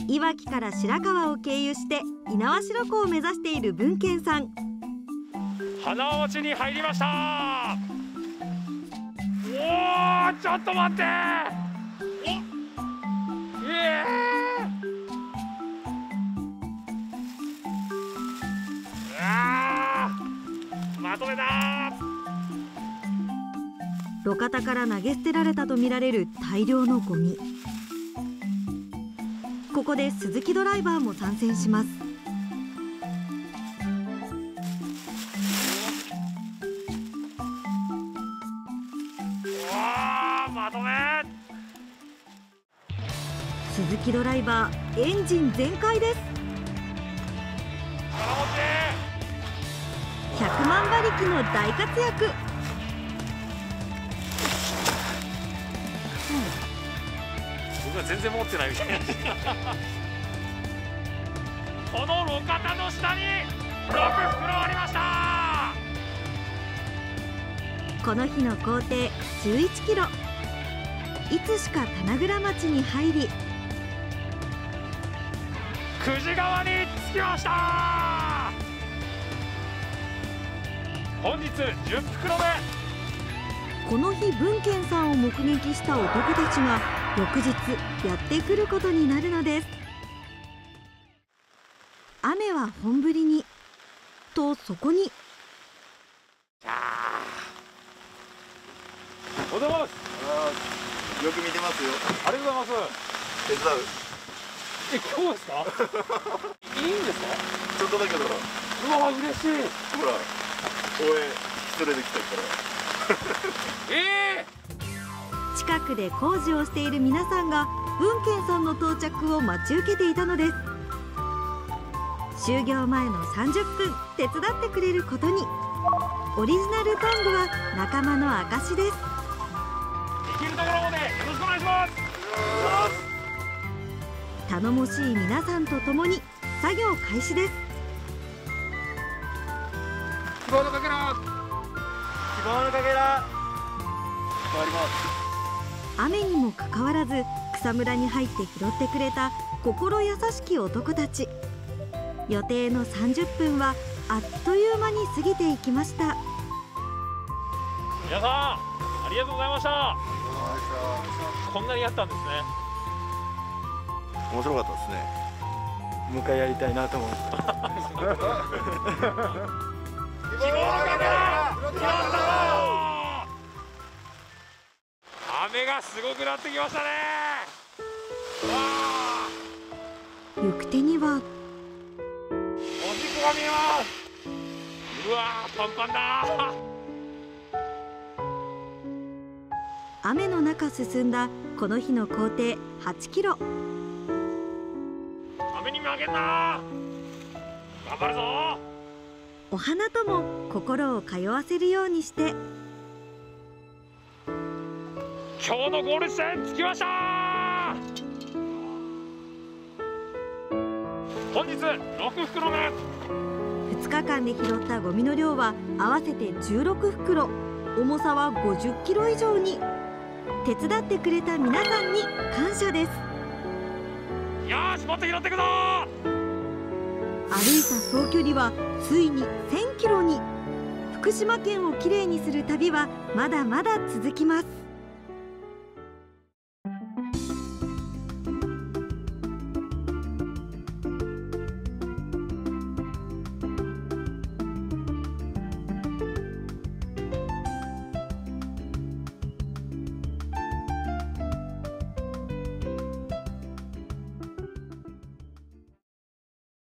いわきから白川を経由して猪苗代湖を目指している文健さん。 花輪町に入りました。おー、ちょっと待って。まとめた。 路肩から投げ捨てられたとみられる大量のゴミ。ここで鈴木ドライバーも参戦します。 まとめ。 鈴木ドライバーエンジン全開です。100万馬力の大活躍。 僕は全然持ってないみたいな。この路肩の下に6袋ありました。 この日の行程11キロ。いつしか棚倉町に入り、 久慈川に着きました。本日10袋目。 この日文健さんを目撃した男たちが翌日やってくることになるのです。雨は本降りにと、そこにおはようございます。 よく見てますよ。 ありがとうございます。 手伝う。 今日ですか。いいんですか。 ちょっとだけだろ。 うわ、嬉しい。 ほら、応援一人で来たから。 近くで工事をしている皆さんが文健さんの到着を待ち受けていたのです。就業前の30分手伝ってくれることに。オリジナルトングは仲間の証です。 できるところまでよろしくお願いします。 頼もしい皆さんと共に作業開始です。 希望のかけら。 希望のかけら。終わります。 雨にもかかわらず草むらに入って拾ってくれた心優しき男たち。予定の30分はあっという間に過ぎていきました。 皆さんありがとうございました。こんなにやったんですね。 面白かったですね。 もう一回やりたいなと思って。 希望のかけら。雨がすごくなってきましたね。 行く手にはおしっこが見えます。うわー、パンパンだ。 雨の中進んだこの日の行程8キロ。 雨に負けんな。頑張るぞ。 お花とも心を通わせるようにして、 今日のゴール地点着きました。本日6袋目。 2日間で拾ったゴミの量は合わせて16袋。重さは50キロ以上に。手伝ってくれた皆さんに感謝です。 よーし、もっと拾っていくぞ。 歩いた総距離はついに1000キロに。福島県をきれいにする旅はまだまだ続きます。